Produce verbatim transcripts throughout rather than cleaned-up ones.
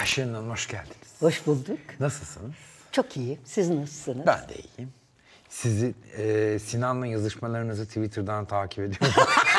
Ayşenil Hanım hoş geldiniz. Hoş bulduk. Nasılsınız? Çok iyi. Siz nasılsınız? Ben de iyiyim. Sizi e, Sinan'la yazışmalarınızı Twitter'dan takip ediyorum.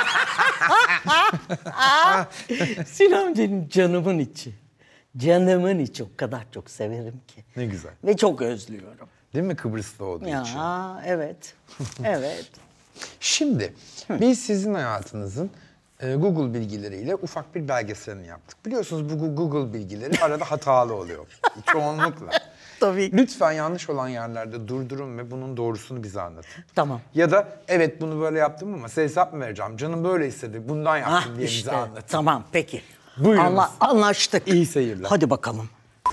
Sinan benim canımın içi. Canımın içi. O kadar çok severim ki. Ne güzel. Ve çok özlüyorum. Değil mi, Kıbrıs'ta olduğu ya, için? Ya evet. Evet. Şimdi biz sizin hayatınızın e, Google bilgileriyle ufak bir belgeselini yaptık. Biliyorsunuz bu Google bilgileri arada hatalı oluyor. Çoğunlukla. Tabii. Lütfen yanlış olan yerlerde durdurun ve bunun doğrusunu bize anlatın. Tamam. Ya da evet bunu böyle yaptım ama size hesap mı vereceğim? Canım böyle istedi, bundan yaptım Ah, diye işte. bize anlatın. Tamam peki. Buyurunuz. Anla, anlaştık. İyi seyirler. Hadi bakalım.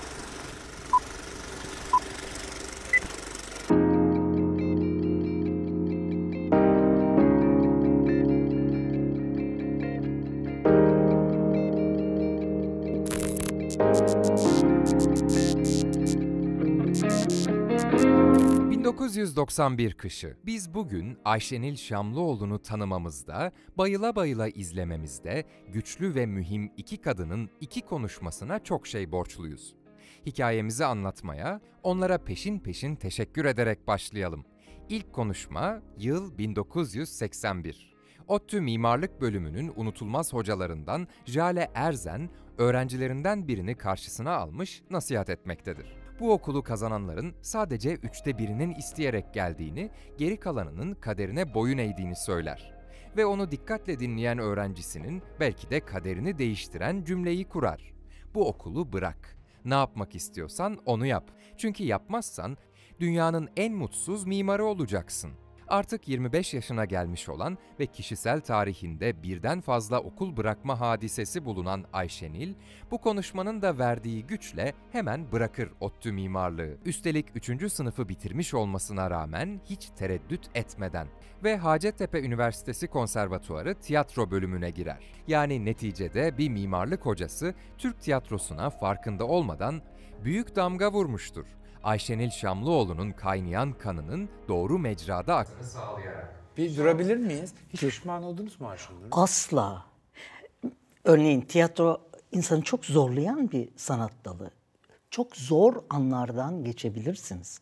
bin dokuz yüz doksan bir kışı. Biz bugün Ayşenil Şamlıoğlu'nu tanımamızda, bayıla bayıla izlememizde, güçlü ve mühim iki kadının iki konuşmasına çok şey borçluyuz. Hikayemizi anlatmaya, onlara peşin peşin teşekkür ederek başlayalım. İlk konuşma yıl bin dokuz yüz seksen bir. ODTÜ Mimarlık Bölümünün unutulmaz hocalarından Jale Erzen, öğrencilerinden birini karşısına almış nasihat etmektedir. Bu okulu kazananların sadece üçte birinin isteyerek geldiğini, geri kalanının kaderine boyun eğdiğini söyler. Ve onu dikkatle dinleyen öğrencisinin belki de kaderini değiştiren cümleyi kurar. Bu okulu bırak. Ne yapmak istiyorsan onu yap. Çünkü yapmazsan dünyanın en mutsuz mimarı olacaksın. Artık yirmi beş yaşına gelmiş olan ve kişisel tarihinde birden fazla okul bırakma hadisesi bulunan Ayşenil, bu konuşmanın da verdiği güçle hemen bırakır ODTÜ mimarlığı. Üstelik üçüncü sınıfı bitirmiş olmasına rağmen hiç tereddüt etmeden ve Hacettepe Üniversitesi Konservatuarı tiyatro bölümüne girer. Yani neticede bir mimarlık hocası Türk tiyatrosuna farkında olmadan büyük damga vurmuştur. Ayşenil Şamlıoğlu'nun kaynayan kanının doğru mecrada aktığını sağlayarak. Bir durabilir miyiz? Hiç pişman oldunuz mu Ayşenil Hanım? Asla. Örneğin tiyatro insanı çok zorlayan bir sanat dalı. Çok zor anlardan geçebilirsiniz.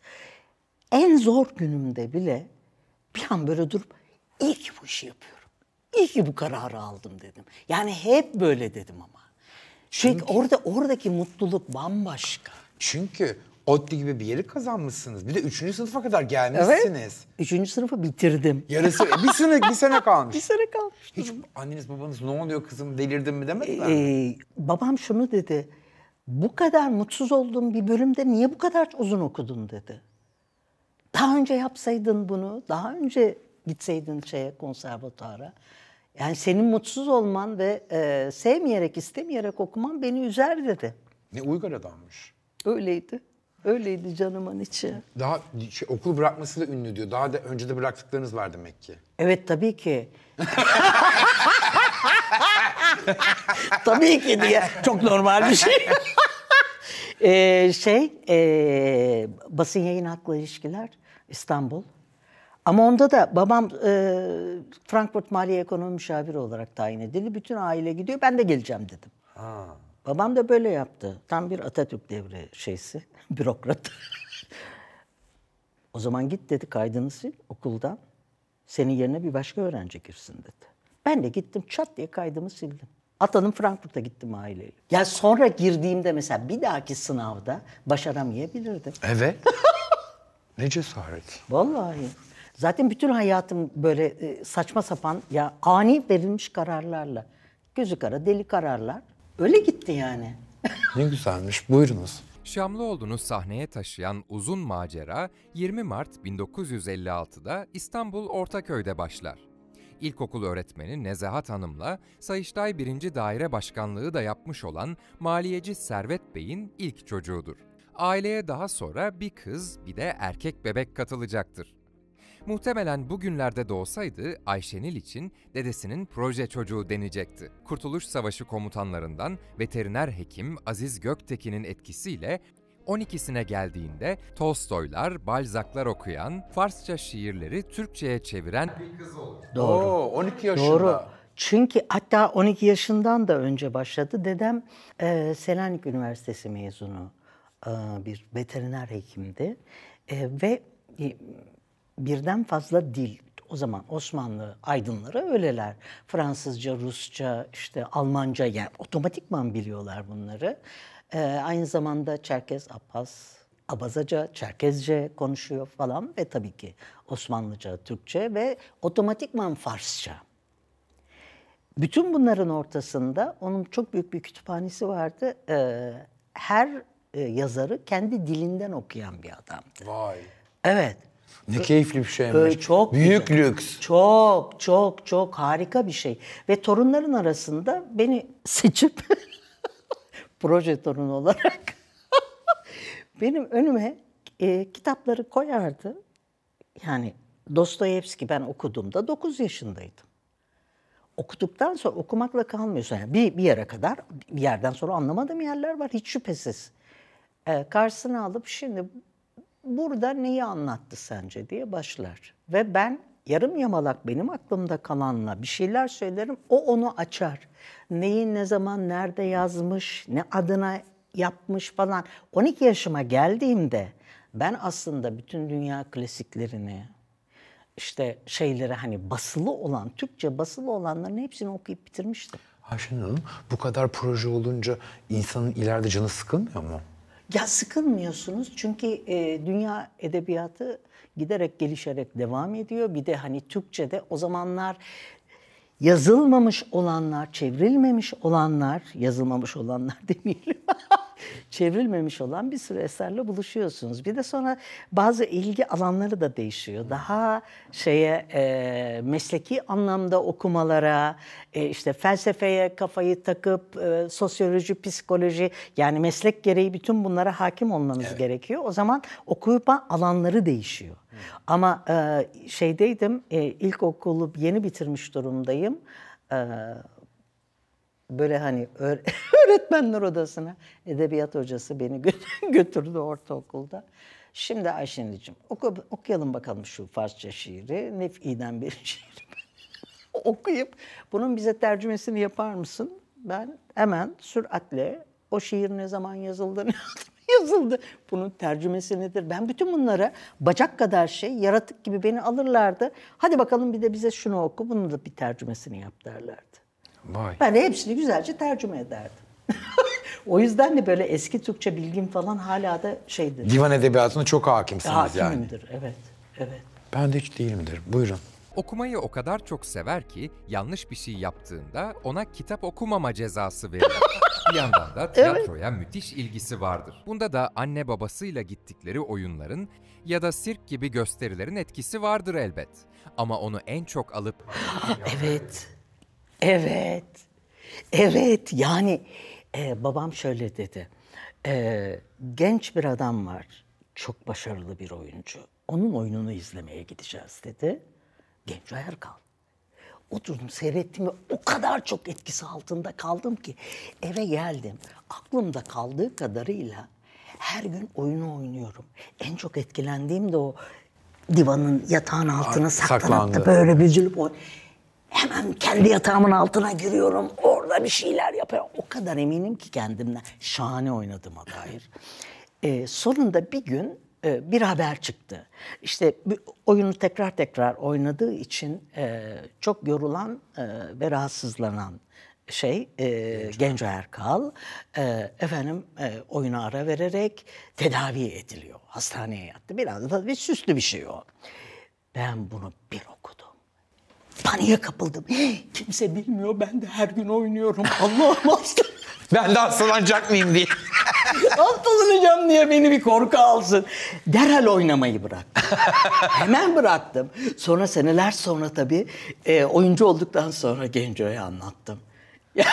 En zor günümde bile bir an böyle durup iyi ki bu işi yapıyorum. İyi ki bu kararı aldım dedim. Yani hep böyle dedim ama. Çünkü, Çünkü orada oradaki mutluluk bambaşka. Çünkü ODTÜ gibi bir yeri kazanmışsınız. Bir de üçüncü sınıfa kadar gelmişsiniz. Evet. Üçüncü sınıfı bitirdim. Yarısı, bir sene, bir sene kalmış. Bir sene kalmış. Hiç anneniz babanız ne oluyor kızım delirdin mi demediler ee, mi? Babam şunu dedi. Bu kadar mutsuz olduğum bir bölümde niye bu kadar uzun okudun dedi. Daha önce yapsaydın bunu, daha önce gitseydin şeye konservatuara. Yani senin mutsuz olman ve e, sevmeyerek, istemeyerek okuman beni üzer dedi. Ne uygar adammış. Öyleydi. Öyleydi canımın içi. Daha şey, okul bırakmasıyla ünlü diyor. Daha da önce de bıraktıklarınız var demek ki. Evet tabii ki. Tabii ki diye. Çok normal bir şey. ee, şey, e, basın yayın hakları ilişkiler İstanbul. Ama onda da babam e, Frankfurt Maliye Ekonomi Müşaviri olarak tayin edildi. Bütün aile gidiyor, ben de geleceğim dedim. Ha. Babam da böyle yaptı. Tam bir Atatürk devri şeysi, bürokrat. O zaman git dedi, kaydını sil okuldan. Senin yerine bir başka öğrenci girsin dedi. Ben de gittim, çat diye kaydımı sildim. Atadım, Frankfurt'a gittim aileyle. Ya sonra girdiğimde mesela bir dahaki sınavda başaramayabilirdim. Evet. Ne cesaret. Vallahi. Zaten bütün hayatım böyle saçma sapan, ya ani verilmiş kararlarla. Gözü kara, deli kararlar. Öyle gitti yani. Ne güzelmiş. Buyurunuz. Şamlıoğlu'nu sahneye taşıyan uzun macera yirmi Mart bin dokuz yüz elli altıda İstanbul Ortaköy'de başlar. İlkokul öğretmeni Nezahat Hanım'la Sayıştay birinci Daire Başkanlığı da yapmış olan maliyeci Servet Bey'in ilk çocuğudur. Aileye daha sonra bir kız, bir de erkek bebek katılacaktır. Muhtemelen bugünlerde doğsaydı Ayşenil için dedesinin proje çocuğu denecekti. Kurtuluş Savaşı komutanlarından veteriner hekim Aziz Göktekin'in etkisiyle on ikisine geldiğinde Tolstoylar, Balzac'lar okuyan, Farsça şiirleri Türkçe'ye çeviren bir kız olur. Doğru. Oo, on iki yaşında. Doğru. Çünkü hatta on iki yaşından da önce başladı. Dedem e, Selanik Üniversitesi mezunu e, bir veteriner hekimdi. E, ve e, birden fazla dil, o zaman Osmanlı aydınları öyleler. Fransızca, Rusça, işte Almanca, yani otomatikman biliyorlar bunları. E, aynı zamanda Çerkez, Abbas, Abazaca, Çerkezce konuşuyor falan ve tabii ki Osmanlıca, Türkçe ve otomatikman Farsça. Bütün bunların ortasında onun çok büyük bir kütüphanesi vardı. Ee, her e, yazarı kendi dilinden okuyan bir adamdı. Vay. Evet. Ne keyifli bir şeymiş. Ee, çok Büyük güzel. lüks. Çok, çok, çok harika bir şey. Ve torunların arasında beni seçip proje torunu olarak benim önüme e, kitapları koyardı. Yani Dostoyevski ben okuduğumda dokuz yaşındaydım. Okuduktan sonra okumakla kalmıyorsun. Yani bir, bir yere kadar, bir yerden sonra anlamadığım yerler var hiç şüphesiz. Ee, karşısına alıp şimdi burada neyi anlattı sence diye başlar. Ve ben yarım yamalak benim aklımda kalanla bir şeyler söylerim, o onu açar. Neyi, ne zaman, nerede yazmış, ne adına yapmış falan. on iki yaşıma geldiğimde ben aslında bütün dünya klasiklerini, işte şeyleri hani basılı olan, Türkçe basılı olanların hepsini okuyup bitirmiştim. Ayşenur Hanım, bu kadar proje olunca insanın ileride canı sıkılmıyor mu? Ya sıkılmıyorsunuz çünkü e, dünya edebiyatı giderek gelişerek devam ediyor. Bir de hani Türkçe'de o zamanlar yazılmamış olanlar, çevrilmemiş olanlar, yazılmamış olanlar demeyelim, çevrilmemiş olan bir sürü eserle buluşuyorsunuz. Bir de sonra bazı ilgi alanları da değişiyor. Daha şeye e, mesleki anlamda okumalara, e, işte felsefeye kafayı takıp e, sosyoloji, psikoloji, yani meslek gereği bütün bunlara hakim olmanız evet. gerekiyor. O zaman okuma alanları değişiyor. Hmm. Ama e, şeydeydim, e, ilkokulu yeni bitirmiş durumdayım. E, Böyle hani öğretmenler odasına edebiyat hocası beni götürdü ortaokulda. Şimdi Ayşenil'ciğim oku, okuyalım bakalım şu Farsça şiiri. Nef'i'den bir şiir. Okuyup bunun bize tercümesini yapar mısın? Ben hemen süratle o şiir ne zaman yazıldı, ne yazıldı. Bunun tercümesi nedir? Ben bütün bunlara bacak kadar şey, yaratık gibi beni alırlardı. Hadi bakalım bir de bize şunu oku, bunun da bir tercümesini yap derlerdi. Vay. Ben de hepsini güzelce tercüme ederdim. O yüzden de böyle eski Türkçe bilgim falan hala da şeydir. Divan edebiyatına çok hakimsiniz Hakimimdir, yani. evet, evet. Ben de hiç değilimdir. Buyurun. Okumayı o kadar çok sever ki yanlış bir şey yaptığında ona kitap okumama cezası verir. Bir yandan da tiyatroya evet. müthiş ilgisi vardır. Bunda da anne babasıyla gittikleri oyunların ya da sirk gibi gösterilerin etkisi vardır elbet. Ama onu en çok alıp... Evet, evet, evet. Yani e, babam şöyle dedi. E, genç bir adam var, çok başarılı bir oyuncu. Onun oyununu izlemeye gideceğiz dedi. Genco Erkal. Oturdum, seyrettim ve o kadar çok etkisi altında kaldım ki eve geldim. Aklımda kaldığı kadarıyla her gün oyunu oynuyorum. En çok etkilendiğim de o divanın yatağın altına saklanıp da böyle büzülüp o... Hemen kendi yatağımın altına giriyorum. Orada bir şeyler yapıyorum. O kadar eminim ki kendimden. Şahane oynadığıma dair. Ee, sonunda bir gün e, bir haber çıktı. İşte oyunu tekrar tekrar oynadığı için e, çok yorulan e, ve rahatsızlanan şey e, Genco Erkal e, efendim e, oyuna ara vererek tedavi ediliyor. Hastaneye yattı. Biraz da bir süslü bir şey o. Ben bunu bir okudum. Paniğe kapıldım. Kimse bilmiyor, ben de her gün oynuyorum. Allah'ım hasta. Ben de hastalanacak mıyım diye. Hastalanacağım diye beni bir korku alsın. Derhal oynamayı bıraktım. Hemen bıraktım. Sonra seneler sonra tabii e, oyuncu olduktan sonra Genco'ya anlattım. Yani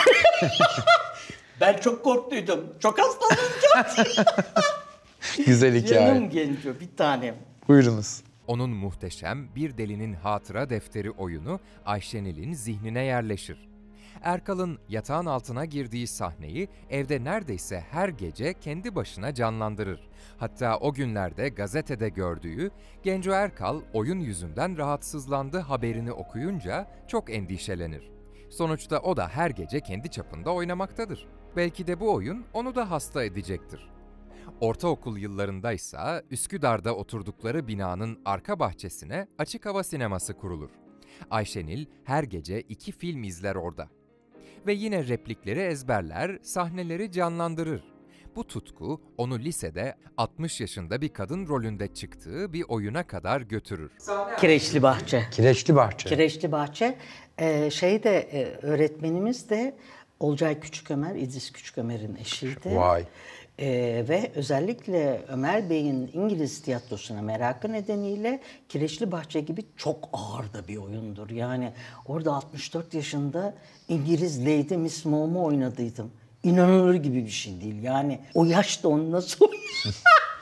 ben çok korktuydum. Çok hastalanacağım. Güzel hikaye. Canım Genco, bir tanem. Buyurunuz. Onun muhteşem Bir Delinin Hatıra Defteri oyunu Ayşenil'in zihnine yerleşir. Erkal'ın yatağın altına girdiği sahneyi evde neredeyse her gece kendi başına canlandırır. Hatta o günlerde gazetede gördüğü Genco Erkal oyun yüzünden rahatsızlandı haberini okuyunca çok endişelenir. Sonuçta o da her gece kendi çapında oynamaktadır. Belki de bu oyun onu da hasta edecektir. Ortaokul yıllarındaysa Üsküdar'da oturdukları binanın arka bahçesine açık hava sineması kurulur. Ayşenil her gece iki film izler orada. Ve yine replikleri ezberler, sahneleri canlandırır. Bu tutku onu lisede altmış yaşında bir kadın rolünde çıktığı bir oyuna kadar götürür. Kireçli Bahçe. Kireçli Bahçe. Kireçli Bahçe. Ee, şey de e, öğretmenimiz de Olcay Küçükömer, İdris Küçükömer'in eşiydi. Vay. Ee, ve özellikle Ömer Bey'in İngiliz tiyatrosuna merakı nedeniyle Kireçli Bahçe gibi çok ağır da bir oyundur. Yani orada altmış dört yaşında İngiliz Lady Miss Mom'u oynadıydım. İnanılır gibi bir şey değil. Yani o yaşta onu nasıl oynuyor?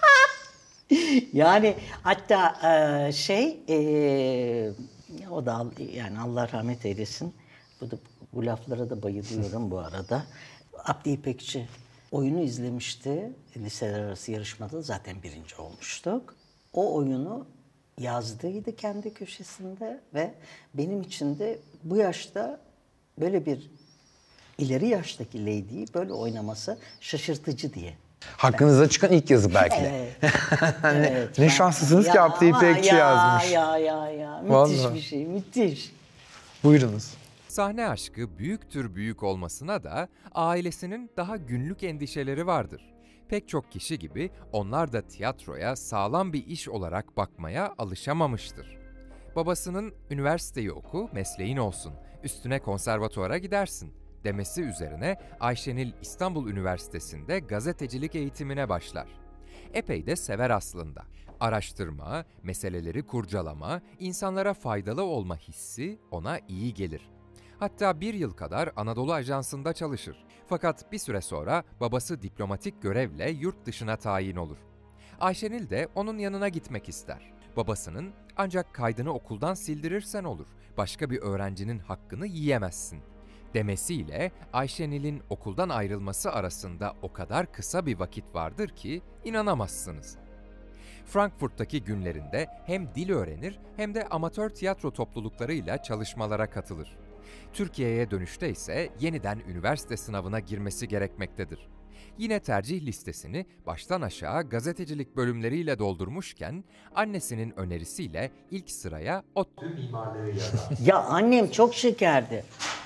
Yani hatta e, şey e, o da yani Allah rahmet eylesin. Bu, da, bu laflara da bayılıyorum bu arada. Abdi İpekçi oyunu izlemişti. Liseler arası yarışmada zaten birinci olmuştuk. O oyunu yazdıydı kendi köşesinde ve benim için de bu yaşta böyle bir ileri yaştaki Lady'yi böyle oynaması şaşırtıcı diye. Hakkınıza çıkan ilk yazı belki de. Evet. Evet, ne ben- şanslısınız ki Ya, Abdi İpekçi ya, yazmış. Ya ya ya müthiş Vallahi. bir şey, müthiş. Buyurunuz. Sahne aşkı büyüktür büyük olmasına da ailesinin daha günlük endişeleri vardır. Pek çok kişi gibi onlar da tiyatroya sağlam bir iş olarak bakmaya alışamamıştır. Babasının üniversiteyi oku, mesleğin olsun, üstüne konservatuvara gidersin demesi üzerine Ayşenil İstanbul Üniversitesi'nde gazetecilik eğitimine başlar. Epey de sever aslında. Araştırma, meseleleri kurcalama, insanlara faydalı olma hissi ona iyi gelir. Hatta bir yıl kadar Anadolu Ajansı'nda çalışır. Fakat bir süre sonra babası diplomatik görevle yurt dışına tayin olur. Ayşenil de onun yanına gitmek ister. Babasının ancak kaydını okuldan sildirirsen olur, başka bir öğrencinin hakkını yiyemezsin demesiyle Ayşenil'in okuldan ayrılması arasında o kadar kısa bir vakit vardır ki inanamazsınız. Frankfurt'taki günlerinde hem dil öğrenir hem de amatör tiyatro topluluklarıyla çalışmalara katılır. Türkiye'ye dönüşte ise yeniden üniversite sınavına girmesi gerekmektedir. Yine tercih listesini baştan aşağı gazetecilik bölümleriyle doldurmuşken annesinin önerisiyle ilk sıraya ODTÜ mimarlığı yazar. Ya annem çok şekerdi.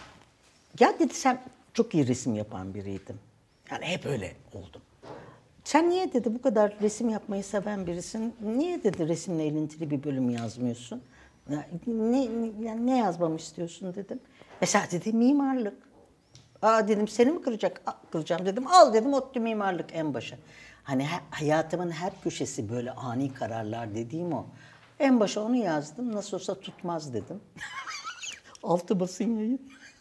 Ya dedi sen çok iyi resim yapan biriydin. Yani hep öyle oldum. Sen niye dedi bu kadar resim yapmayı seven birisin? Niye dedi resimle ilintili bir bölüm yazmıyorsun? Ya, ne, yani ne yazmamı istiyorsun dedim. Mesela dedi mimarlık. Aa dedim seni mi kıracak? Aa, kıracağım dedim. Al dedim ODTÜ mimarlık en başa. Hani he, hayatımın her köşesi böyle ani kararlar dediğim o. En başa onu yazdım. Nasıl olsa tutmaz dedim. Altı basın yayın.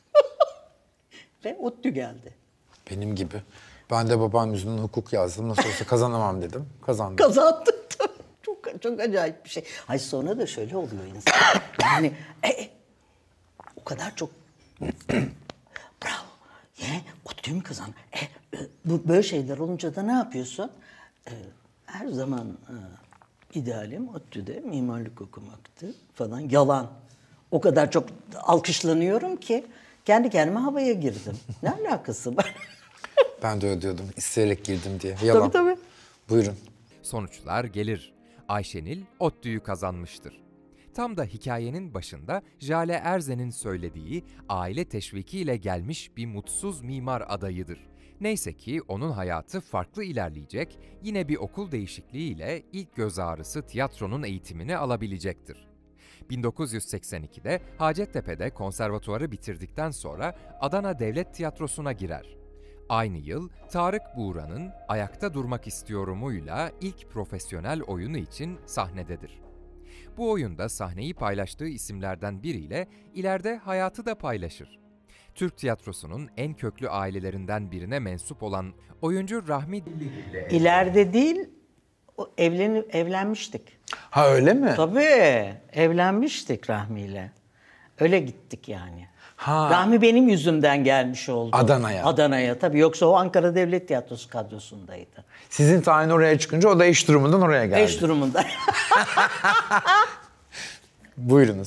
Ve ODTÜ geldi. Benim gibi. Ben de babam yüzünden hukuk yazdım. Nasıl olsa kazanamam dedim. Kazandım. Kazandık. Çok çok acayip bir şey. Ay sonra da şöyle oluyor insan. Yani e, e, o kadar çok bravo. Ye, ODTÜ mü kazan? E, e, bu böyle şeyler olunca da ne yapıyorsun? E, her zaman e, idealim ODTÜ'de mimarlık okumaktı falan. Yalan. O kadar çok alkışlanıyorum ki kendi kendime havaya girdim. Ne alakası var? Ben de öyle diyordum. İsteyerek girdim diye. Yalan. Tabii tabii. Buyurun. Sonuçlar gelir. Ayşenil ODTÜ'yü kazanmıştır. Tam da hikayenin başında Jale Erzen'in söylediği aile teşvikiyle gelmiş bir mutsuz mimar adayıdır. Neyse ki onun hayatı farklı ilerleyecek, yine bir okul değişikliğiyle ilk göz ağrısı tiyatronun eğitimini alabilecektir. bin dokuz yüz seksen ikide Hacettepe'de konservatuvarı bitirdikten sonra Adana Devlet Tiyatrosu'na girer. Aynı yıl Tarık Buğra'nın Ayakta Durmak İstiyorum'uyla ilk profesyonel oyunu için sahnededir. Bu oyunda sahneyi paylaştığı isimlerden biriyle ileride hayatı da paylaşır. Türk tiyatrosunun en köklü ailelerinden birine mensup olan oyuncu Rahmi Dilligil'le İleride değil, o evleni, evlenmiştik. Ha öyle mi? Tabii, evlenmiştik Rahmi'yle. Öyle gittik yani. Ha. Rahmi benim yüzümden gelmiş oldu. Adana'ya. Adana'ya tabii. Yoksa o Ankara Devlet Tiyatrosu kadrosundaydı. Sizin tayin oraya çıkınca o da eş durumundan oraya geldi. Eş durumunda. Buyurunuz.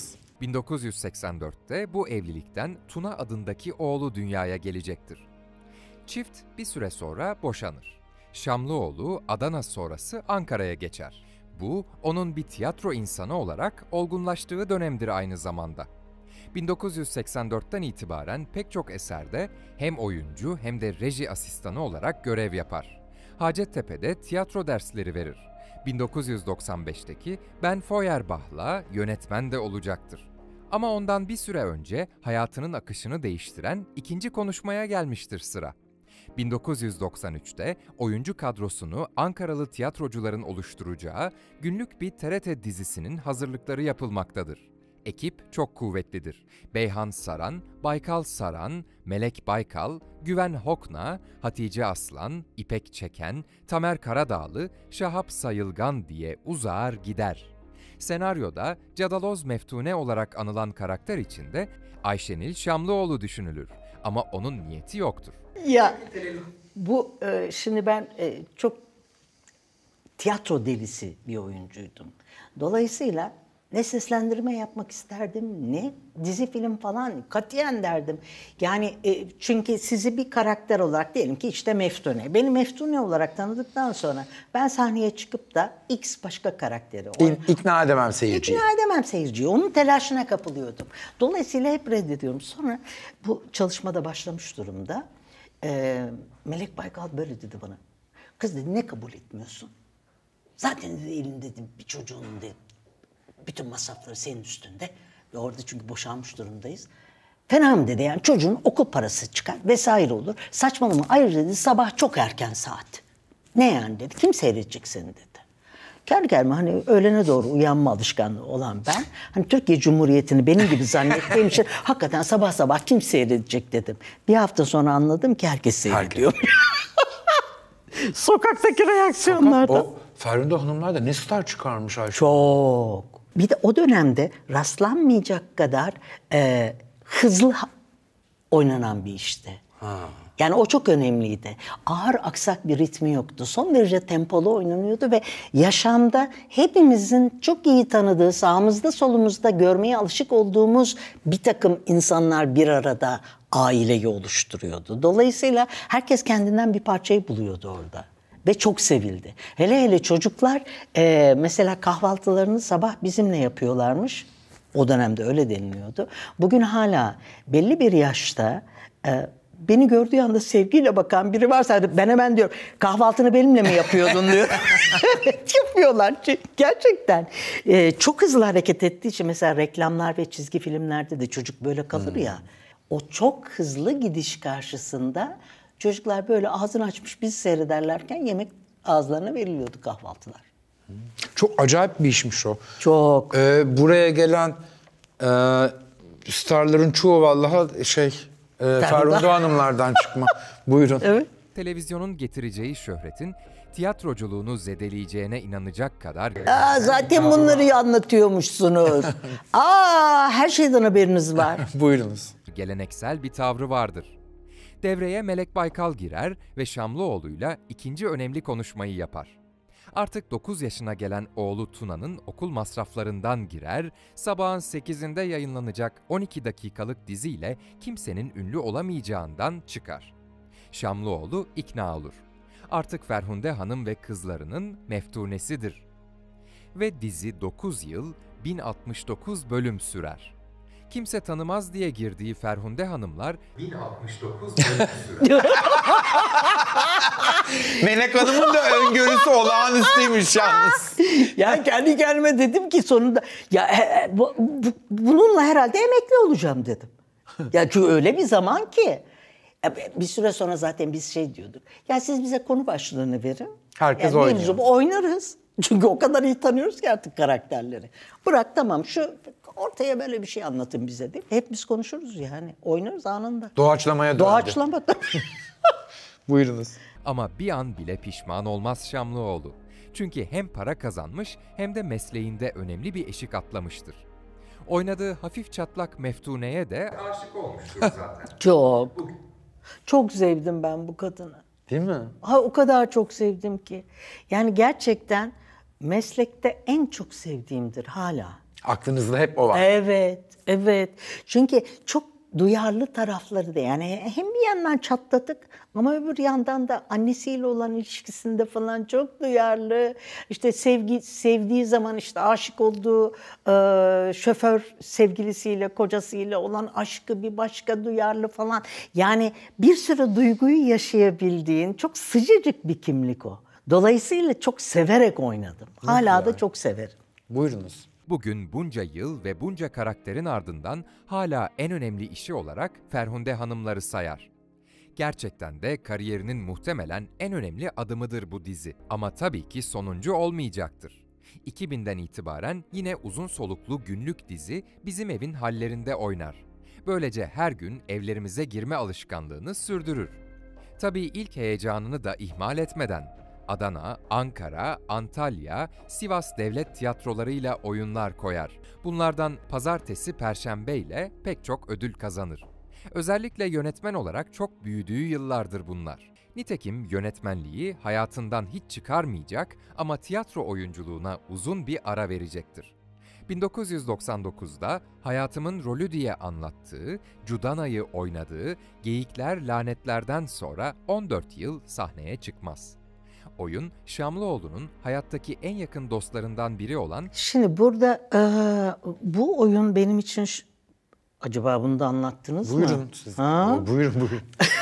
bin dokuz yüz seksen dörtte bu evlilikten Tuna adındaki oğlu dünyaya gelecektir. Çift bir süre sonra boşanır. Şamlıoğlu Adana sonrası Ankara'ya geçer. Bu, onun bir tiyatro insanı olarak olgunlaştığı dönemdir aynı zamanda. bin dokuz yüz seksen dörtten itibaren pek çok eserde hem oyuncu hem de reji asistanı olarak görev yapar. Hacettepe'de tiyatro dersleri verir. bin dokuz yüz doksan beşteki Ben Feuerbach'la yönetmen de olacaktır. Ama ondan bir süre önce hayatının akışını değiştiren ikinci konuşmaya gelmiştir sıra. bin dokuz yüz doksan üçte oyuncu kadrosunu Ankaralı tiyatrocuların oluşturacağı günlük bir T R T dizisinin hazırlıkları yapılmaktadır. Ekip çok kuvvetlidir. Beyhan Saran, Baykal Saran, Melek Baykal, Güven Hokna, Hatice Aslan, İpek Çeken, Tamer Karadağlı, Şahap Sayılgan diye uzar gider. Senaryoda Cadaloz Meftune olarak anılan karakter içinde Ayşenil Şamlıoğlu düşünülür. Ama onun niyeti yoktur. Ya bu e, şimdi ben e, çok tiyatro delisi bir oyuncuydum. Dolayısıyla ne seslendirme yapmak isterdim, ne dizi film falan katiyen derdim. Yani e, çünkü sizi bir karakter olarak diyelim ki işte Meftune. Beni Meftune olarak tanıdıktan sonra ben sahneye çıkıp da X başka karakteri. İ- İkna edemem seyirciyi. İkna edemem seyirciyi. Onun telaşına kapılıyordum. Dolayısıyla hep reddediyorum. Sonra bu çalışmada başlamış durumda. Ee, Melek Baykal böyle dedi bana. Kız dedi ne kabul etmiyorsun? Zaten dedi elinde dedi, bir çocuğun dedi, bütün masrafları senin üstünde. Ve orada çünkü boşanmış durumdayız. Fena mı dedi yani çocuğun okul parası çıkar vesaire olur. Saçmalama ayrıca dedi sabah çok erken saat. Ne yani dedi kim seyredecek seni dedi. Kendi kendime hani öğlene doğru uyanma alışkanlığı olan ben hani Türkiye Cumhuriyeti'ni benim gibi zannettiğim için hakikaten sabah sabah kim seyredecek dedim. Bir hafta sonra anladım ki herkes seyrediyor. Sokaktaki reaksiyonlardan. O Ferhunde Hanımlar da ne star çıkarmış Ayşe. Çok. Bir de o dönemde rastlanmayacak kadar e, hızlı ha- oynanan bir işti. Ha. Yani o çok önemliydi. Ağır aksak bir ritmi yoktu. Son derece tempolu oynanıyordu ve yaşamda hepimizin çok iyi tanıdığı, sağımızda solumuzda görmeye alışık olduğumuz bir takım insanlar bir arada aileyi oluşturuyordu. Dolayısıyla herkes kendinden bir parçayı buluyordu orada. Ve çok sevildi. Hele hele çocuklar e, mesela kahvaltılarını sabah bizimle yapıyorlarmış. O dönemde öyle deniliyordu. Bugün hala belli bir yaşta e, beni gördüğü anda sevgiyle bakan biri varsa ben hemen diyorum kahvaltını benimle mi yapıyordun diyor. Yapıyorlar gerçekten. E, çok hızlı hareket ettiği için mesela reklamlar ve çizgi filmlerde de çocuk böyle kalır ya. O çok hızlı gidiş karşısında çocuklar böyle ağzını açmış bizi seyrederlerken yemek ağızlarına veriliyordu kahvaltılar. Çok acayip bir işmiş o. Çok. Ee, buraya gelen e, starların çoğu vallahi şey e, Ferhunde Hanımlardan çıkma. Buyurun. Evet. Televizyonun getireceği şöhretin tiyatroculuğunu zedeleyeceğine inanacak kadar... Aa, zaten bunları iyi anlatıyormuşsunuz. Aa, her şeyden haberiniz var. Buyurunuz. geleneksel bir tavrı vardır. Devreye Melek Baykal girer ve Şamlıoğlu'yla ikinci önemli konuşmayı yapar. Artık dokuz yaşına gelen oğlu Tuna'nın okul masraflarından girer, sabahın sekizinde yayınlanacak on iki dakikalık diziyle kimsenin ünlü olamayacağından çıkar. Şamlıoğlu ikna olur. Artık Ferhunde Hanım ve kızlarının meftunesidir. Ve dizi dokuz yıl, bin altmış dokuz bölüm sürer. Kimse tanımaz diye girdiği Ferhunde Hanımlar bin altmış dokuz bölüm sürer. Melek Hanım'ın da öngörüsü olağanüstüymüş yalnız. Ya kendi kendime dedim ki sonunda ya e, bu, bu, bununla herhalde emekli olacağım dedim. Ya çünkü öyle bir zaman ki bir süre sonra zaten biz şey diyorduk. Ya siz bize konu başlığını verin. Herkes yani oynuyor. mevzu, oynarız. Çünkü o kadar iyi tanıyoruz ki artık karakterleri. Bırak tamam şu ortaya böyle bir şey anlatın bize değil. Hep biz konuşuruz yani. Oynarız anında. Doğaçlamaya döndü. Doğaçlama. Buyurunuz. Ama bir an bile pişman olmaz Şamlıoğlu. Çünkü hem para kazanmış hem de mesleğinde önemli bir eşik atlamıştır. Oynadığı hafif çatlak Meftune'ye de aşık olmuştur zaten. Çok. Çok sevdim ben bu kadını. Değil mi? Ha, o kadar çok sevdim ki. Yani gerçekten meslekte en çok sevdiğimdir hala. Aklınızda hep o var. Evet, evet. Çünkü çok duyarlı tarafları da, yani hem bir yandan çatlatık ama öbür yandan da annesiyle olan ilişkisinde falan çok duyarlı. İşte sevgi sevdiği zaman işte aşık olduğu e, şoför sevgilisiyle, kocasıyla olan aşkı bir başka duyarlı falan. Yani bir sürü duyguyu yaşayabildiğin çok sıcacık bir kimlik o. Dolayısıyla çok severek oynadım. Hala da çok severim. Buyurunuz. Bugün bunca yıl ve bunca karakterin ardından hala en önemli işi olarak Ferhunde Hanımları sayar. Gerçekten de kariyerinin muhtemelen en önemli adımıdır bu dizi. Ama tabii ki sonuncu olmayacaktır. iki binden itibaren yine uzun soluklu günlük dizi Bizim Evin Hallerinde oynar. Böylece her gün evlerimize girme alışkanlığını sürdürür. Tabii ilk heyecanını da ihmal etmeden. Adana, Ankara, Antalya, Sivas devlet tiyatrolarıyla oyunlar koyar. Bunlardan pazartesi, perşembe ile pek çok ödül kazanır. Özellikle yönetmen olarak çok büyüdüğü yıllardır bunlar. Nitekim yönetmenliği hayatından hiç çıkarmayacak ama tiyatro oyunculuğuna uzun bir ara verecektir. bin dokuz yüz doksan dokuzda Hayatımın Rolü diye anlattığı, Cudana'yı oynadığı Geyikler Lanetlerden sonra on dört yıl sahneye çıkmaz. Oyun, Şamlıoğlu'nun hayattaki en yakın dostlarından biri olan... Şimdi burada e, bu oyun benim için... Ş- Acaba bunu da anlattınız mı? Buyurun siz. Ha? O, buyurun buyurun.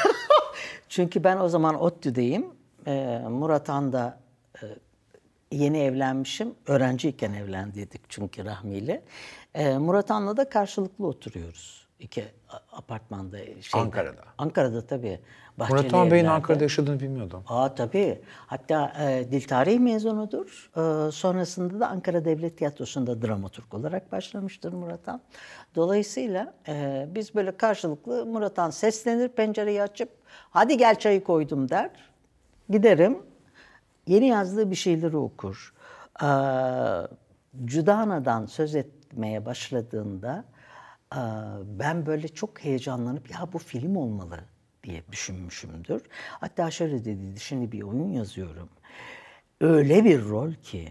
Çünkü ben o zaman ODTÜ'deyim. E, Murat Han'da e, yeni evlenmişim. Öğrenciyken evlendiydik çünkü Rahmi'yle. E, Murat Han'la da karşılıklı oturuyoruz. İki apartmanda. Şeyde. Ankara'da. Ankara'da tabii. Murat Han Bey'in evlerde. Ankara'da yaşadığını bilmiyordum. Aa tabii. Hatta e, dil tarihi mezunudur. E, sonrasında da Ankara Devlet Tiyatrosu'nda dramaturg olarak başlamıştır Murat Han. Dolayısıyla e, biz böyle karşılıklı, Murat Han seslenir, pencereyi açıp hadi gel çayı koydum der. Giderim. Yeni yazdığı bir şeyleri okur. E, Cudana'dan söz etmeye başladığında e, ben böyle çok heyecanlanıp ya bu film olmalı diye düşünmüşümdür. Hatta şöyle dedi, şimdi bir oyun yazıyorum. Öyle bir rol ki,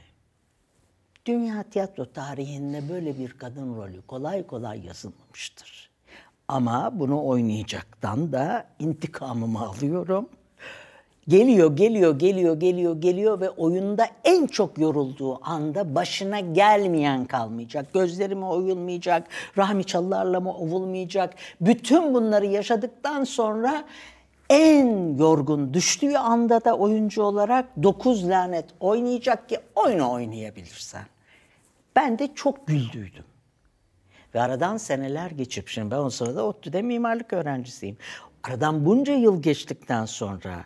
dünya tiyatro tarihinde böyle bir kadın rolü kolay kolay yazılmamıştır. Ama bunu oynayacaktan da intikamımı alıyorum. Geliyor, geliyor, geliyor, geliyor, geliyor ve oyunda en çok yorulduğu anda başına gelmeyen kalmayacak. Gözleri mi oyulmayacak, Rahmi Çalılar'la mı ovulmayacak. Bütün bunları yaşadıktan sonra en yorgun düştüğü anda da oyuncu olarak dokuz lanet oynayacak ki oyunu oynayabilirsen. Ben de çok güldüydüm. Ve aradan seneler geçip, şimdi ben o sırada ODTÜ'de mimarlık öğrencisiyim. Aradan bunca yıl geçtikten sonra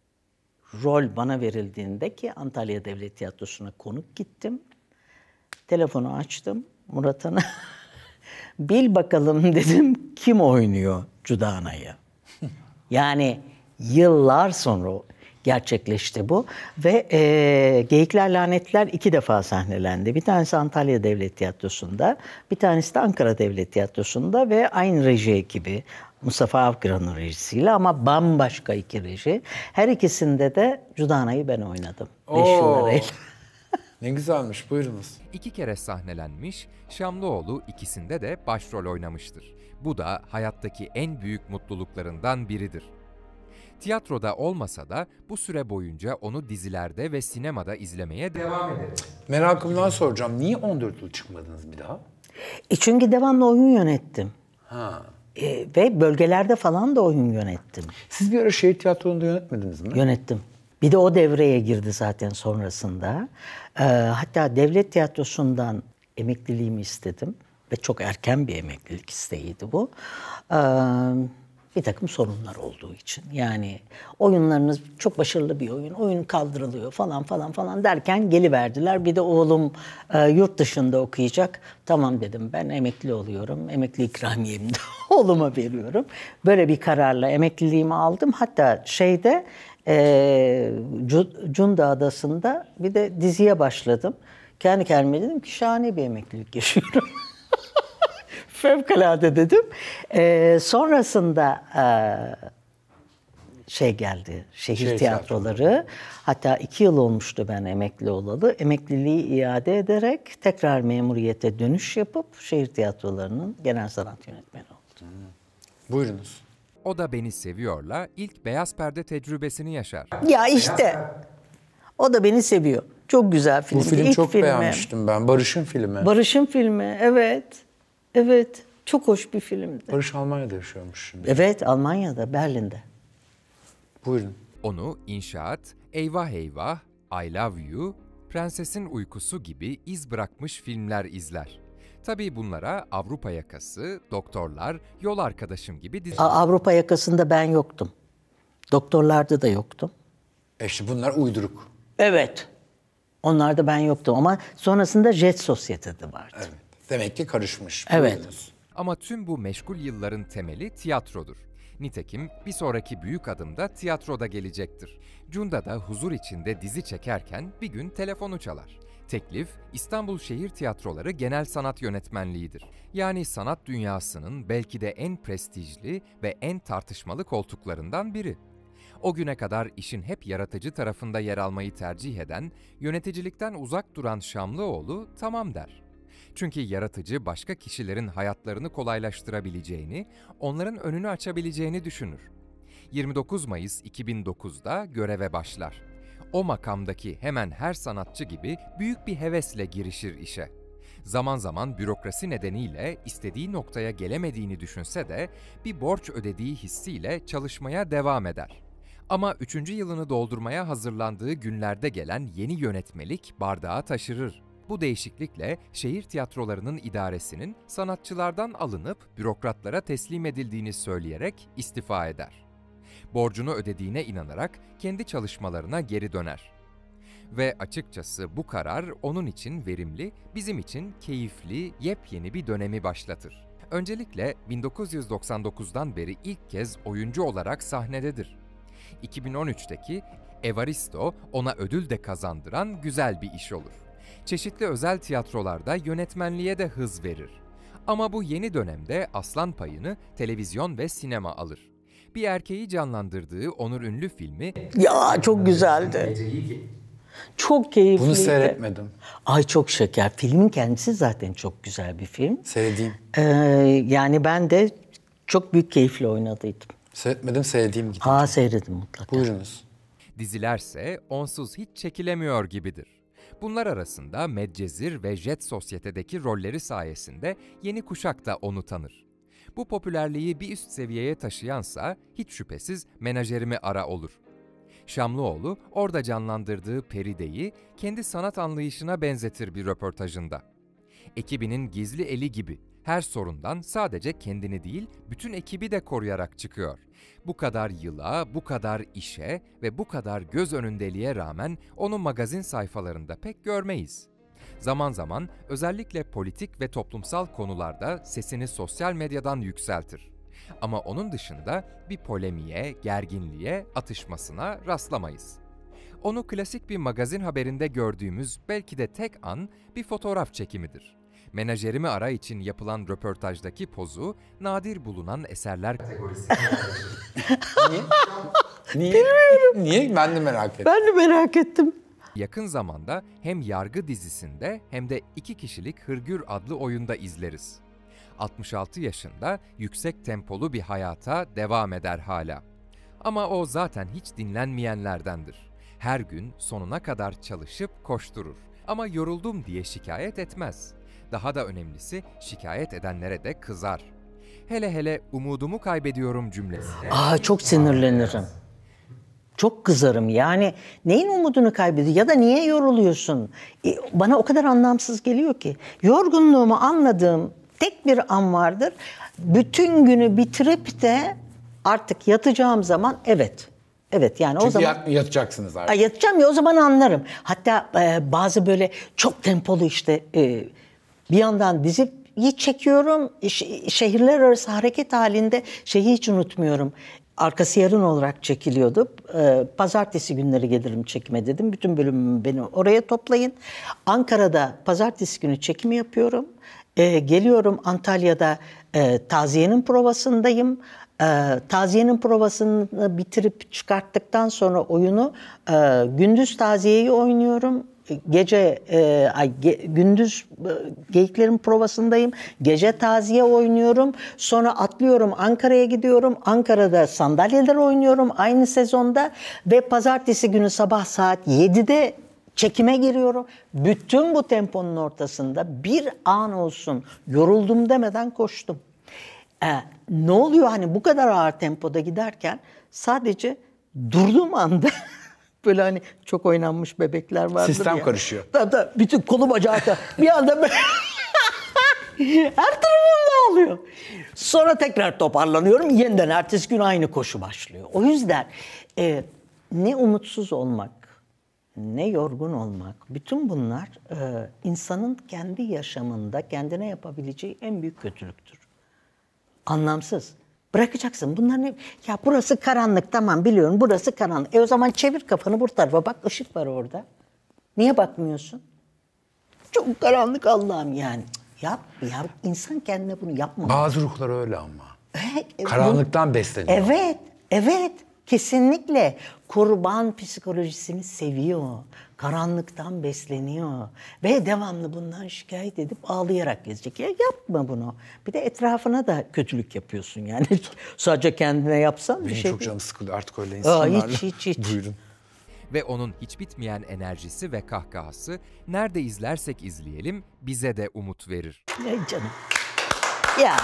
rol bana verildiğinde ki Antalya Devlet Tiyatrosu'na konuk gittim. Telefonu açtım Murat Han'a. Bil bakalım dedim, kim oynuyor Cudana'yı? Yani yıllar sonra gerçekleşti bu. Ve e, Geyikler Lanetler iki defa sahnelendi. Bir tanesi Antalya Devlet Tiyatrosu'nda, bir tanesi de Ankara Devlet Tiyatrosu'nda ve aynı reji ekibi. Mustafa Avgıran'ın rejisiyle ama bambaşka iki reji. Her ikisinde de Cudana'yı ben oynadım. Beş yıl arayla. Ne güzelmiş, buyurunuz. İki kere sahnelenmiş, Şamlıoğlu ikisinde de başrol oynamıştır. Bu da hayattaki en büyük mutluluklarından biridir. Tiyatroda olmasa da bu süre boyunca onu dizilerde ve sinemada izlemeye devam ederiz. Merakımdan soracağım. Niye on dört yıl çıkmadınız bir daha? E çünkü devamlı oyun yönettim. Ha. E, ve bölgelerde falan da oyun yönettim. Siz bir ara şehir tiyatrolarında yönetmediniz mi? Yönettim. Bir de o devreye girdi zaten sonrasında. Ee, hatta devlet tiyatrosundan emekliliğimi istedim. Ve çok erken bir emeklilik isteğiydi bu. Ee, bir takım sorunlar olduğu için. Yani oyunlarınız çok başarılı bir oyun, oyun kaldırılıyor falan falan falan derken geliverdiler. Bir de oğlum e, yurt dışında okuyacak. Tamam dedim, ben emekli oluyorum. Emekli ikramiyemi de oğluma veriyorum. Böyle bir kararla emekliliğimi aldım. Hatta şeyde e, Cunda Adası'nda bir de diziye başladım. Kendi kendime dedim ki şahane bir emeklilik yaşıyorum. Fevkalade dedim. Ee, sonrasında şey geldi, şehir, Şehir tiyatroları. Hatta iki yıl olmuştu ben emekli olalı. Emekliliği iade ederek tekrar memuriyete dönüş yapıp şehir tiyatrolarının genel sanat yönetmeni oldum. Buyurunuz. O da Beni Seviyor'la ilk beyaz perde tecrübesini yaşar. Ya işte, o da beni seviyor. Çok güzel film. Bu film İlk çok filmi. beğenmiştim ben. Barış'ın filmi. Barış'ın filmi, evet. Evet, çok hoş bir filmdi. Barış Almanya'da yaşıyormuş şimdi. Evet, Almanya'da, Berlin'de. Buyurun. Onu İnşaat, Eyvah Eyvah, I Love You, Prensesin Uykusu gibi iz bırakmış filmler izler. Tabii bunlara Avrupa Yakası, Doktorlar, Yol Arkadaşım gibi diziler. Avrupa Yakası'nda ben yoktum. Doktorlarda da yoktum. E işte bunlar uyduruk. Evet. Onlarda ben yoktum ama sonrasında Jet Sosyete'de vardı. Evet. Demek ki karışmış. Evet. Buyurunuz. Ama tüm bu meşgul yılların temeli tiyatrodur. Nitekim bir sonraki büyük adım da tiyatroda gelecektir. Cunda da huzur içinde dizi çekerken bir gün telefonu çalar. Teklif, İstanbul Şehir Tiyatroları Genel Sanat Yönetmenliğidir. Yani sanat dünyasının belki de en prestijli ve en tartışmalı koltuklarından biri. O güne kadar işin hep yaratıcı tarafında yer almayı tercih eden, yöneticilikten uzak duran Şamlıoğlu tamam der. Çünkü yaratıcı başka kişilerin hayatlarını kolaylaştırabileceğini, onların önünü açabileceğini düşünür. yirmi dokuz Mayıs iki bin dokuzda göreve başlar. O makamdaki hemen her sanatçı gibi büyük bir hevesle girişir işe. Zaman zaman bürokrasi nedeniyle istediği noktaya gelemediğini düşünse de bir borç ödediği hissiyle çalışmaya devam eder. Ama üçüncü yılını doldurmaya hazırlandığı günlerde gelen yeni yönetmelik bardağı taşırır. Bu değişiklikle şehir tiyatrolarının idaresinin sanatçılardan alınıp bürokratlara teslim edildiğini söyleyerek istifa eder. Borcunu ödediğine inanarak kendi çalışmalarına geri döner. Ve açıkçası bu karar onun için verimli, bizim için keyifli, yepyeni bir dönemi başlatır. Öncelikle bin dokuz yüz doksan dokuzdan beri ilk kez oyuncu olarak sahnededir. iki bin on üçteki Evaristo ona ödül de kazandıran güzel bir iş olur. Çeşitli özel tiyatrolarda yönetmenliğe de hız verir. Ama bu yeni dönemde aslan payını televizyon ve sinema alır. Bir erkeği canlandırdığı Onur Ünlü filmi Ya çok güzeldi. Çok keyifliydi. Bunu seyretmedim. Ay çok şeker. Filmin kendisi zaten çok güzel bir film. Seyredeyim. Ee, yani ben de çok büyük keyifle oynadıydım. Seyretmedim, seyredeyim gidin. Ha seyredin mutlaka. Buyurunuz. dizilerse onsuz hiç çekilemiyor gibidir. Bunlar arasında Medcezir ve Jet Sosyete'deki rolleri sayesinde yeni kuşak da onu tanır. Bu popülerliği bir üst seviyeye taşıyansa hiç şüphesiz Menajerimi Ara olur. Şamlıoğlu orada canlandırdığı Peride'yi kendi sanat anlayışına benzetir bir röportajında. Ekibinin gizli eli gibi her sorundan sadece kendini değil bütün ekibi de koruyarak çıkıyor. Bu kadar yıla, bu kadar işe ve bu kadar göz önündeliğe rağmen onu magazin sayfalarında pek görmeyiz. Zaman zaman özellikle politik ve toplumsal konularda sesini sosyal medyadan yükseltir. Ama onun dışında bir polemiğe, gerginliğe, atışmasına rastlamayız. Onu klasik bir magazin haberinde gördüğümüz belki de tek an bir fotoğraf çekimidir. Menajerimi Ara için yapılan röportajdaki pozu nadir bulunan eserler kategorisine Niye? Niye? Bilmiyorum. Niye? Ben de merak ettim. Ben de merak ettim. yakın zamanda hem Yargı dizisinde hem de iki kişilik Hırgür adlı oyunda izleriz. altmış altı yaşında yüksek tempolu bir hayata devam eder hala. Ama o zaten hiç dinlenmeyenlerdendir. Her gün sonuna kadar çalışıp koşturur. Ama yoruldum diye şikayet etmez. Daha da önemlisi şikayet edenlere de kızar. Hele hele umudumu kaybediyorum cümlesi. Aa çok sinirlenirim. Çok kızarım yani. Neyin umudunu kaybediyor ya da niye yoruluyorsun? E, bana o kadar anlamsız geliyor ki. Yorgunluğumu anladığım tek bir an vardır. Bütün günü bitirip de artık yatacağım zaman evet. Evet yani Çünkü o zaman yat, yatacaksınız artık. Ay, yatacağım ya o zaman anlarım. Hatta e, bazı böyle çok tempolu işte e, bir yandan diziyi çekiyorum. Ş- şehirler arası hareket halinde şeyi hiç unutmuyorum. Arkası yarın olarak çekiliyordu. E, pazartesi günleri gelirim çekime dedim. Bütün bölümümü beni oraya toplayın. Ankara'da pazartesi günü çekimi yapıyorum. E, geliyorum Antalya'da e, taziyenin provasındayım. Ee, taziyenin provasını bitirip çıkarttıktan sonra oyunu e, gündüz taziyeyi oynuyorum. Gece e, ay, ge, gündüz e, geyiklerin provasındayım. Gece taziye oynuyorum. Sonra atlıyorum Ankara'ya gidiyorum. Ankara'da sandalyeler oynuyorum aynı sezonda ve pazartesi günü sabah saat yedide çekime giriyorum. Bütün bu temponun ortasında bir an olsun yoruldum demeden koştum. Ee, ne oluyor hani bu kadar ağır tempoda giderken sadece durduğum anda böyle hani çok oynanmış bebekler vardır Sistem ya. karışıyor. Tabii tabii bütün kolu bacağı da bir anda böyle her tarafım dağılıyor. Sonra tekrar toparlanıyorum. Yeniden ertesi gün aynı koşu başlıyor. O yüzden e, ne umutsuz olmak, ne yorgun olmak, bütün bunlar e, insanın kendi yaşamında kendine yapabileceği en büyük kötülüktür. Anlamsız. Bırakacaksın. Bunlar ne? Ya burası karanlık, tamam biliyorum burası karanlık. E o zaman çevir kafanı bu tarafa bak, ışık var orada. Niye bakmıyorsun? Çok karanlık Allah'ım yani. Yap, yap. İnsan kendine bunu yapmamalı. Bazı ruhlar öyle ama. Evet, Karanlıktan besleniyor. Evet, evet. Kesinlikle. Kurban psikolojisini seviyor. Karanlıktan besleniyor. Ve devamlı bundan şikayet edip ağlayarak gezecek. Ya yapma bunu. Bir de etrafına da kötülük yapıyorsun yani. Sadece kendine yapsan bir Benim şey çok değil. canım sıkılıyor artık öyle Aa, insanlarla. hiç, hiç, hiç. Buyurun. Ve onun hiç bitmeyen enerjisi ve kahkahası nerede izlersek izleyelim bize de umut verir. Ay canım. Ya.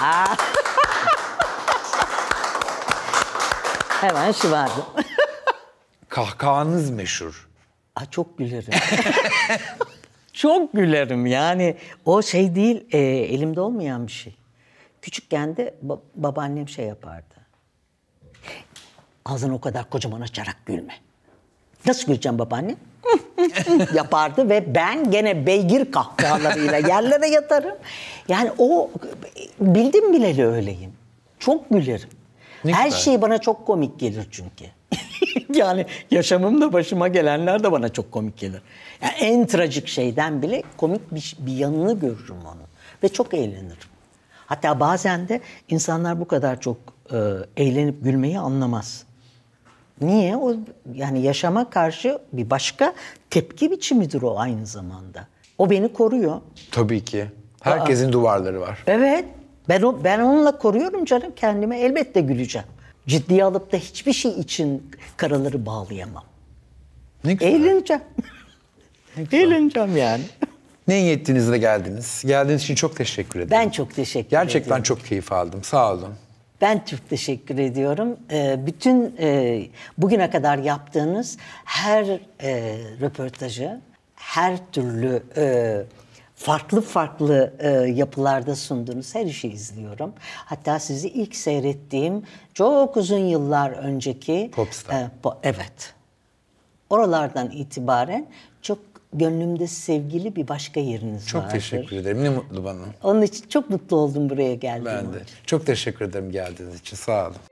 Hemen şımardım. Kahkahanız meşhur. Aa, çok gülerim. Çok gülerim yani. O şey değil, e, elimde olmayan bir şey. Küçükken de ba- babaannem şey yapardı. Ağzını o kadar kocaman açarak gülme. Nasıl güleceğim babaanne? Yapardı ve ben gene beygir kahkahalarıyla yerlere yatarım. Yani o bildim bileli öyleyim. Çok gülerim. Ne Her güzel. şey bana çok komik gelir çünkü. Yani yaşamımda başıma gelenler de bana çok komik gelir. Yani en trajik şeyden bile komik bir, bir yanını görürüm onu. Ve çok eğlenirim. Hatta bazen de insanlar bu kadar çok e, eğlenip gülmeyi anlamaz. Niye? O yani yaşama karşı bir başka tepki biçimidir o aynı zamanda. O beni koruyor. Tabii ki. Herkesin duvarları var. Evet. Ben o, ben onunla koruyorum canım kendime. Elbette güleceğim. Ciddiye alıp da hiçbir şey için karaları bağlayamam. Ne güzel. Eğleneceğim. Eğleneceğim yani. Ne iyi ettiniz de geldiniz. Geldiğiniz için çok teşekkür ederim. Ben çok teşekkür Gerçekten ediyorum. çok keyif aldım. Sağ olun. Ben çok teşekkür ediyorum. Ee, bütün e, bugüne kadar yaptığınız her e, röportajı, her türlü e, farklı farklı e, yapılarda sunduğunuz her işi izliyorum. Hatta sizi ilk seyrettiğim çok uzun yıllar önceki... Popstar. E, po- evet. Oralardan itibaren çok gönlümde sevgili bir başka yeriniz Çok vardır. teşekkür ederim. Ne mutlu bana. Onun için çok mutlu oldum buraya geldiğim Ben de. için. Çok teşekkür ederim geldiğiniz için. Sağ olun.